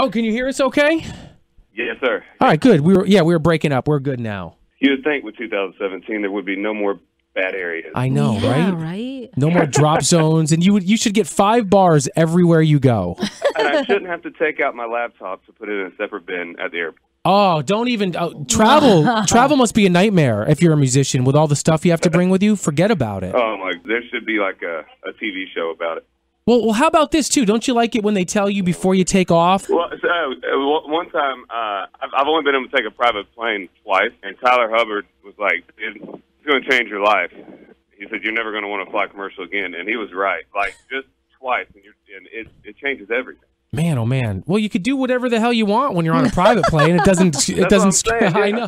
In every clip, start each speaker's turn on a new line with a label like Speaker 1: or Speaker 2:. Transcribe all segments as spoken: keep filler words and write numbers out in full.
Speaker 1: Oh, can you hear us okay?
Speaker 2: Yes, sir.
Speaker 1: All right, good. We were yeah, we were breaking up. We're good now.
Speaker 2: You would think with two thousand seventeen there would be no more bad areas.
Speaker 1: I know,
Speaker 3: yeah,
Speaker 1: right?
Speaker 3: right?
Speaker 1: No more drop zones, and you would you should get five bars everywhere you go.
Speaker 2: And I shouldn't have to take out my laptop to put it in a separate bin at the airport.
Speaker 1: Oh, don't even oh, travel. Travel must be a nightmare if you're a musician with all the stuff you have to bring with you. Forget about it.
Speaker 2: Oh my! There should be like a, a T V show about it.
Speaker 1: Well, well, how about this too? Don't you like it when they tell you before you take off?
Speaker 2: Well, so, uh, one time uh, I've I've only been able to take a private plane twice, and Tyler Hubbard was like, "It's going to change your life." He said, "You're never going to want to fly commercial again," and he was right. Like just twice, and, you're, and it it changes everything.
Speaker 1: Man, oh man. Well, you could do whatever the hell you want when you're on a private plane. It doesn't. It doesn't.
Speaker 2: Saying, yeah.
Speaker 1: I know.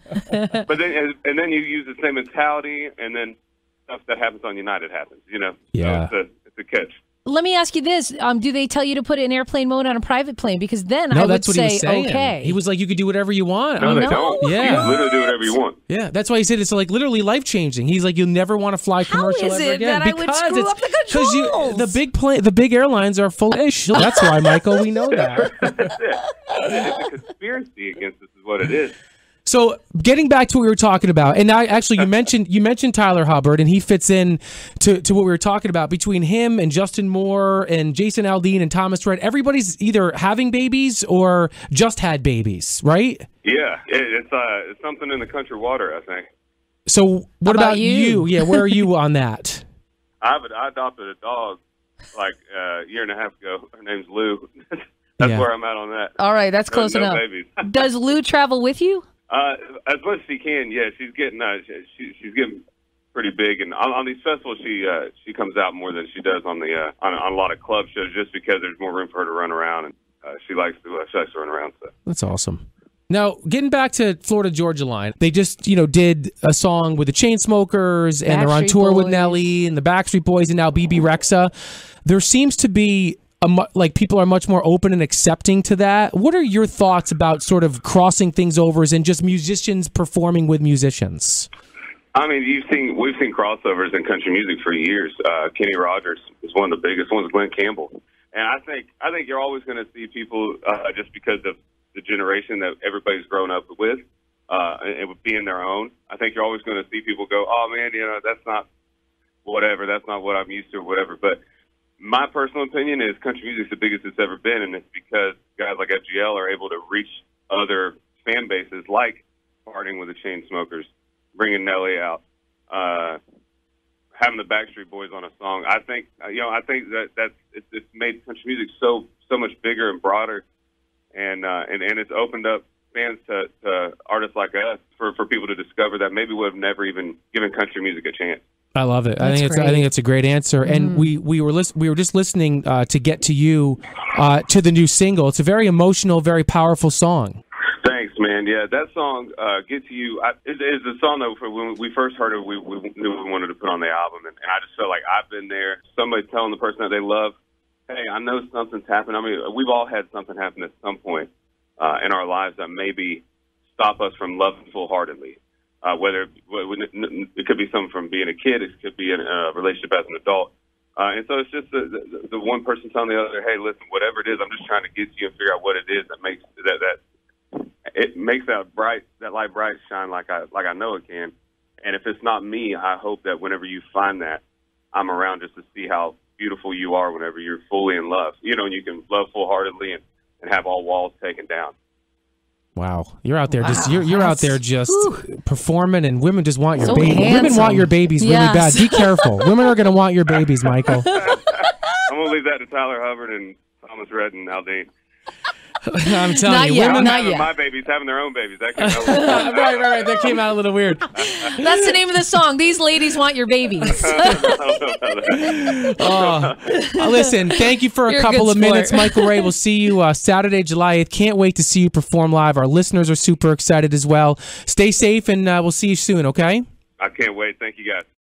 Speaker 2: But then, and then you use the same mentality, and then stuff that happens on United happens. You know.
Speaker 1: Yeah.
Speaker 2: So it's a it's a catch.
Speaker 3: Let me ask you this: um, do they tell you to put it in airplane mode on a private plane? Because then
Speaker 1: No,
Speaker 3: I would
Speaker 1: that's what
Speaker 3: say,
Speaker 1: he was saying.
Speaker 3: okay.
Speaker 1: He was like, you could do whatever you want.
Speaker 2: No,
Speaker 3: I
Speaker 2: they
Speaker 3: know.
Speaker 2: don't.
Speaker 1: Yeah.
Speaker 2: You can literally do whatever you want.
Speaker 1: Yeah, that's why he said it's like literally life changing. He's like, you'll never want to fly
Speaker 3: How
Speaker 1: commercial
Speaker 3: is
Speaker 1: ever
Speaker 3: it
Speaker 1: again
Speaker 3: that I would
Speaker 1: because
Speaker 3: screw
Speaker 1: it's
Speaker 3: up the
Speaker 1: because you
Speaker 3: controls?
Speaker 1: the big plane, the big airlines are full of ish. That's why, Michael, we know that.
Speaker 2: That's it. It's a conspiracy against us, is what it is.
Speaker 1: So, getting back to what we were talking about, and I actually you mentioned you mentioned Tyler Hubbard, and he fits in to, to what we were talking about between him and Justin Moore and Jason Aldean and Thomas Rhett. Everybody's either having babies or just had babies, right?
Speaker 2: Yeah, it, it's uh, it's something in the country water, I think.
Speaker 1: So, what
Speaker 3: about
Speaker 1: about,
Speaker 3: you?
Speaker 1: you? Yeah, where are you on that?
Speaker 2: I've I adopted a dog like uh, a year and a half ago. Her name's Lou. That's
Speaker 1: Yeah.
Speaker 2: where I'm at on that.
Speaker 3: All right, that's close
Speaker 2: no, no
Speaker 3: enough.
Speaker 2: babies.
Speaker 3: Does Lou travel with you?
Speaker 2: Uh, as much as she can, yeah. She's getting uh, she, she's getting pretty big, and on, on these festivals, she uh, she comes out more than she does on the uh, on, on a lot of club shows, just because there's more room for her to run around, and uh, she likes to uh, she likes to run around. So
Speaker 1: That's awesome. Now, getting back to Florida Georgia Line, they just, you know, did a song with the Chainsmokers, and they're on
Speaker 3: Backstreet
Speaker 1: tour with
Speaker 3: Boys.
Speaker 1: Nelly and the Backstreet Boys, and now B B Rexa. There seems to be a mu- like people are much more open and accepting to that. What are your thoughts about sort of crossing things over and just musicians performing with musicians?
Speaker 2: I mean, you've seen we've seen crossovers in country music for years. Uh, Kenny Rogers is one of the biggest ones. Glenn Campbell, and I think I think you're always going to see people uh, just because of the generation that everybody's grown up with, uh, and, and being their own. I think you're always going to see people go, "Oh man, you know, that's not whatever. That's not what I'm used to, or whatever." But my personal opinion is country music's the biggest it's ever been, and it's because guys like F G L are able to reach other fan bases, like partying with the Chainsmokers, bringing Nelly out, uh, having the Backstreet Boys on a song. I think, you know, I think that that's it's, it's made country music so so much bigger and broader, and uh, and and it's opened up fans to, to artists like us for for people to discover that maybe would have never even given country music a chance.
Speaker 1: I love it. I
Speaker 3: That's
Speaker 1: think it's
Speaker 3: great.
Speaker 1: I think it's a great answer.
Speaker 3: Mm-hmm.
Speaker 1: And we we were lis- we were just listening uh, to Get to You uh, to the new single. It's a very emotional, very powerful song.
Speaker 2: Thanks, man. Yeah, that song, uh, "Get to You," I, it, it's a song that for when we first heard it, we, we knew we wanted to put on the album, and, and I just felt like I've been there. Somebody telling the person that they love, "Hey, I know something's happened." I mean, we've all had something happen at some point uh, in our lives that maybe stop us from loving full-heartedly. Uh, whether it could be something from being a kid, it could be in a relationship as an adult. Uh, and so it's just the, the, the one person telling the other, "Hey, listen, whatever it is, I'm just trying to get to you and figure out what it is that makes that that it makes that bright that light bright shine like I like I know it can. And if it's not me, I hope that whenever you find that, I'm around just to see how beautiful you are whenever you're fully in love. You know, and you can love full heartedly and, and have all walls taken down."
Speaker 1: Wow, you're out there
Speaker 3: Wow,
Speaker 1: just you're you're out
Speaker 3: that's-
Speaker 1: there just
Speaker 3: whew.
Speaker 1: performing, and women just want your
Speaker 3: So
Speaker 1: baby. Women
Speaker 3: handsome.
Speaker 1: want your babies really
Speaker 3: Yes.
Speaker 1: bad. Be careful. Women are going to want your babies, Michael.
Speaker 2: I'm gonna leave that to Tyler Hubbard and Thomas Rhett and Aldean.
Speaker 1: I'm telling
Speaker 3: Not
Speaker 1: you,
Speaker 3: yet,
Speaker 1: women.
Speaker 3: not
Speaker 2: Having
Speaker 3: yet.
Speaker 2: my babies having their own babies. That can
Speaker 1: right, right, right. That came out a little weird.
Speaker 3: That's the name of the song. These ladies want your babies.
Speaker 1: Oh, uh, listen, thank you for a
Speaker 3: You're a
Speaker 1: couple
Speaker 3: good
Speaker 1: of minutes,
Speaker 3: sport.
Speaker 1: Michael Ray. We'll see you uh, Saturday, July eighth. Can't wait to see you perform live. Our listeners are super excited as well. Stay safe, and uh, we'll see you soon, okay?
Speaker 2: I can't wait. Thank you, guys.